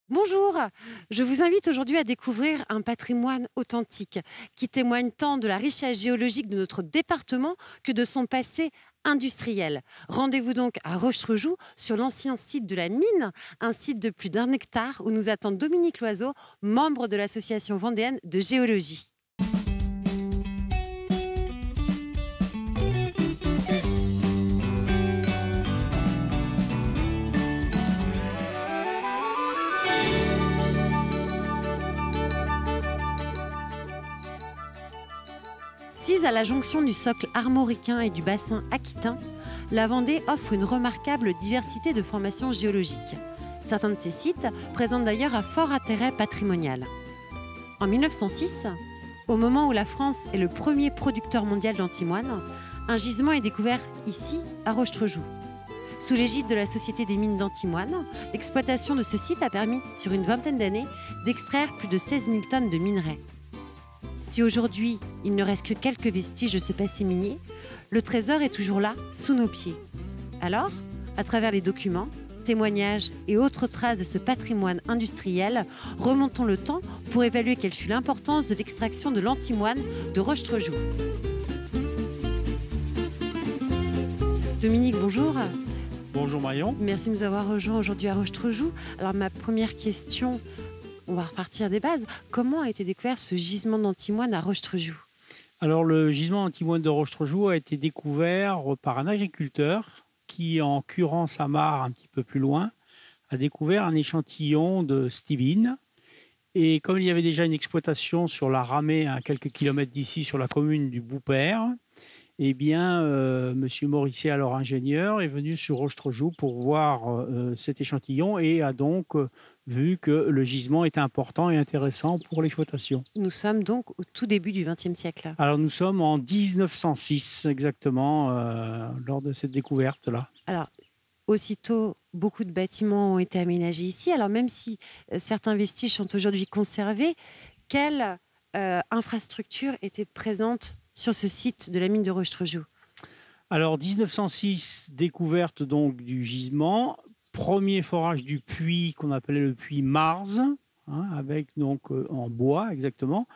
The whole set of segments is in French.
Bonjour, je vous invite aujourd'hui à découvrir un patrimoine authentique qui témoigne tant de la richesse géologique de notre département que de son passé industriel. Rendez-vous donc à Rocherejoux sur l'ancien site de la mine, un site de plus d'1 hectare où nous attend Dominique Loiseau, membre de l'association vendéenne de géologie. 6 à la jonction du socle armoricain et du bassin aquitain, la Vendée offre une remarquable diversité de formations géologiques. Certains de ces sites présentent d'ailleurs un fort intérêt patrimonial. En 1906, au moment où la France est le premier producteur mondial d'antimoine, un gisement est découvert ici, à Rocherejoux. Sous l'égide de la Société des mines d'antimoine, l'exploitation de ce site a permis, sur une vingtaine d'années, d'extraire plus de 16 000 tonnes de minerais. Si aujourd'hui, il ne reste que quelques vestiges de ce passé minier, le trésor est toujours là, sous nos pieds. Alors, à travers les documents, témoignages et autres traces de ce patrimoine industriel, remontons le temps pour évaluer quelle fut l'importance de l'extraction de l'antimoine de Rocherejoux. Dominique, bonjour. Bonjour Marion. Merci de nous avoir rejoints aujourd'hui à Rocherejoux. Alors ma première question, on va repartir des bases. Comment a été découvert ce gisement d'antimoine à Rocherejoux? Alors le gisement d'antimoine de Rocherejoux a été découvert par un agriculteur qui, en curant sa mare un petit peu plus loin, a découvert un échantillon de stibine. Et comme il y avait déjà une exploitation sur la Ramée, à quelques kilomètres d'ici, sur la commune du Boupère, eh bien, M. Morisset, alors ingénieur, est venu sur Rocherejoux pour voir cet échantillon et a donc vu que le gisement était important et intéressant pour l'exploitation. Nous sommes donc au tout début du XXe siècle. Alors nous sommes en 1906 exactement, lors de cette découverte-là. Alors, aussitôt, beaucoup de bâtiments ont été aménagés ici. Alors même si certains vestiges sont aujourd'hui conservés, quelle infrastructure était présente sur ce site de la mine de Rocherejoux? Alors 1906, découverte donc du gisement, premier forage du puits qu'on appelait le puits Mars, hein, avec donc en bois exactement,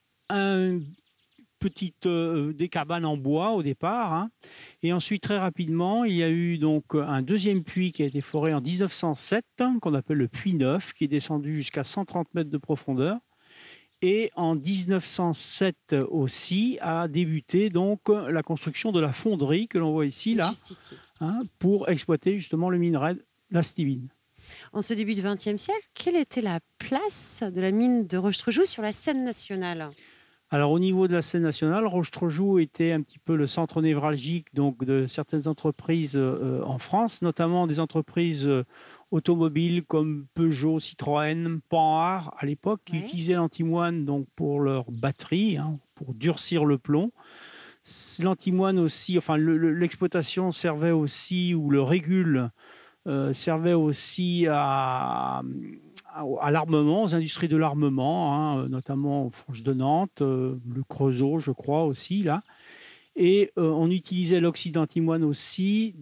des cabanes en bois au départ, hein. Et ensuite très rapidement il y a eu donc un deuxième puits qui a été foré en 1907, hein, qu'on appelle le puits Neuf, qui est descendu jusqu'à 130 mètres de profondeur. Et en 1907 aussi a débuté donc la construction de la fonderie que l'on voit ici, là, Juste ici. hein, pour exploiter justement le minerai, la stibine. En ce début du XXe siècle, quelle était la place de la mine de Rocherejoux sur la scène nationale? Alors au niveau de la scène nationale, Rocherejoux était un petit peu le centre névralgique donc, de certaines entreprises en France, notamment des entreprises automobiles comme Peugeot, Citroën, Panhard à l'époque, qui utilisaient l'antimoine donc, pour leur batterie, hein, pour durcir le plomb. L'antimoine aussi, enfin l'exploitation servait aussi, ou le régule servait aussi à l'armement, aux industries de l'armement, hein, notamment aux Fourches de Nantes, le Creusot, je crois aussi, là. Et on utilisait l'oxyde d'antimoine aussi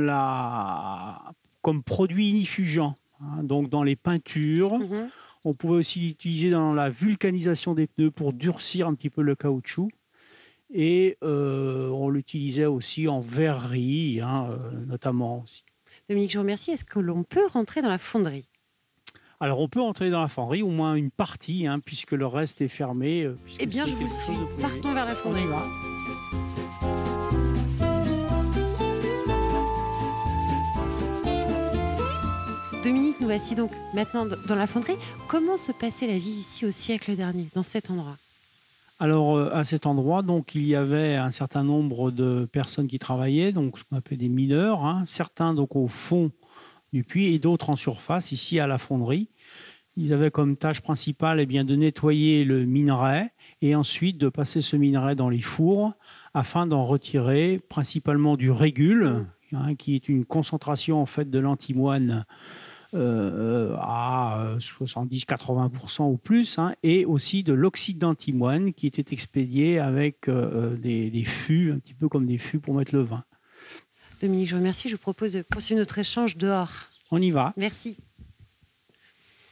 comme produit inifugent, hein, donc dans les peintures. On pouvait aussi l'utiliser dans la vulcanisation des pneus pour durcir un petit peu le caoutchouc. Et on l'utilisait aussi en verrerie, hein, notamment aussi. Dominique, je vous remercie. Est-ce que l'on peut rentrer dans la fonderie? Alors, on peut entrer dans la fonderie, au moins une partie, hein, puisque le reste est fermé. Eh bien, je vous suis. Partons vers la fonderie. Dominique, nous voici donc maintenant dans la fonderie. Comment se passait la vie ici au siècle dernier, dans cet endroit? Alors, à cet endroit, donc, il y avait un certain nombre de personnes qui travaillaient, donc ce qu'on appelait des mineurs, hein, certains donc, au fond du puits et d'autres en surface, ici à la fonderie. Ils avaient comme tâche principale eh bien, de nettoyer le minerai et ensuite de passer ce minerai dans les fours afin d'en retirer principalement du régule, hein, qui est une concentration en fait, de l'antimoine à 70-80% ou plus, hein, et aussi de l'oxyde d'antimoine qui était expédié avec des fûts, un petit peu comme des fûts pour mettre le vin. Dominique, je vous remercie. Je vous propose de poursuivre notre échange dehors. On y va. Merci.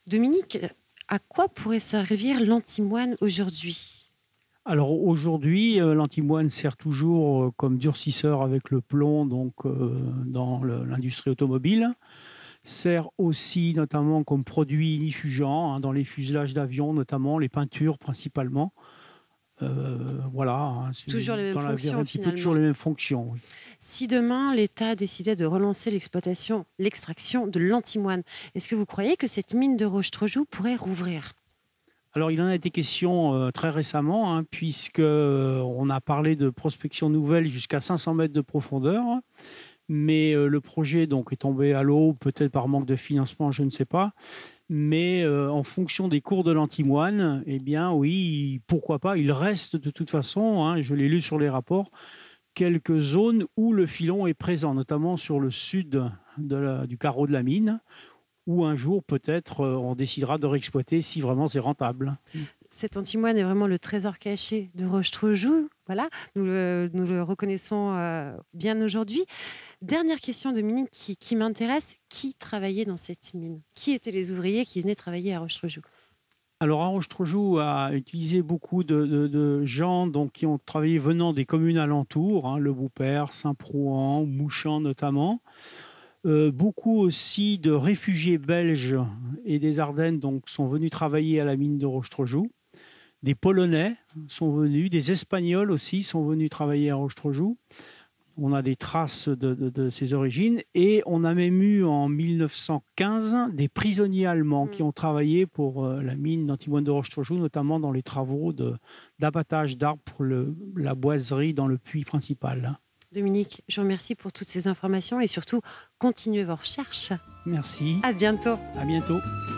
Dominique, à quoi pourrait servir l'antimoine aujourd'hui? Alors aujourd'hui, l'antimoine sert toujours comme durcisseur avec le plomb donc, dans l'industrie automobile. Sert aussi notamment comme produit ignifugeant dans les fuselages d'avions, notamment les peintures principalement. Voilà. Toujours les mêmes fonctions finalement. Toujours les mêmes fonctions. Oui. Si demain l'État décidait de relancer l'extraction de l'antimoine, est-ce que vous croyez que cette mine de Roche-Trejoux pourrait rouvrir? Alors, il en a été question très récemment, puisqu'on a parlé de prospection nouvelle jusqu'à 500 mètres de profondeur. Mais le projet donc, est tombé à l'eau, peut-être par manque de financement, je ne sais pas. Mais en fonction des cours de l'antimoine, eh bien oui, pourquoi pas, il reste de toute façon, je l'ai lu sur les rapports, quelques zones où le filon est présent, notamment sur le sud du carreau de la mine, où un jour, peut-être, on décidera de réexploiter si vraiment c'est rentable. Cet antimoine est vraiment le trésor caché de Roche-Trejoux. Voilà, nous le reconnaissons bien aujourd'hui. Dernière question, Dominique, qui m'intéresse. Qui travaillait dans cette mine? Qui étaient les ouvriers qui venaient travailler à Roche-Trejoux? Alors, à Roche-Trejoux a utilisé beaucoup de gens donc, qui ont travaillé venant des communes alentours, Le Boupère, Saint-Prouan, Mouchamps notamment. Beaucoup aussi de réfugiés belges et des Ardennes donc, sont venus travailler à la mine de Roche-Trejoux. Des Polonais sont venus, des Espagnols aussi sont venus travailler à Roche-Trejoux. On a des traces de ces origines. Et on a même eu en 1915 des prisonniers allemands qui ont travaillé pour la mine d'antimoine de Roche-Trejoux, notamment dans les travaux d'abattage d'arbres pour la boiserie dans le puits principal. Dominique, je vous remercie pour toutes ces informations et surtout, continuez vos recherches. Merci. À bientôt. À bientôt.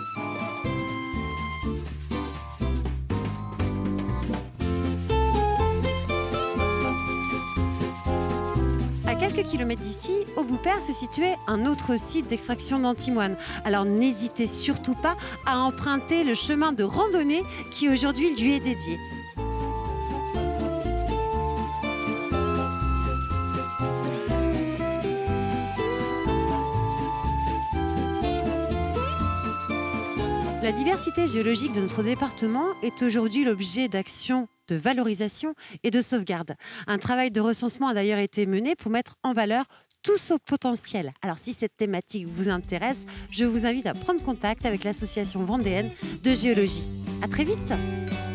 À quelques kilomètres d'ici, au Boupère, se situait un autre site d'extraction d'antimoine. Alors n'hésitez surtout pas à emprunter le chemin de randonnée qui aujourd'hui lui est dédié. La diversité géologique de notre département est aujourd'hui l'objet d'actions de valorisation et de sauvegarde. Un travail de recensement a d'ailleurs été mené pour mettre en valeur tout ce potentiel. Alors si cette thématique vous intéresse, je vous invite à prendre contact avec l'association vendéenne de géologie. À très vite.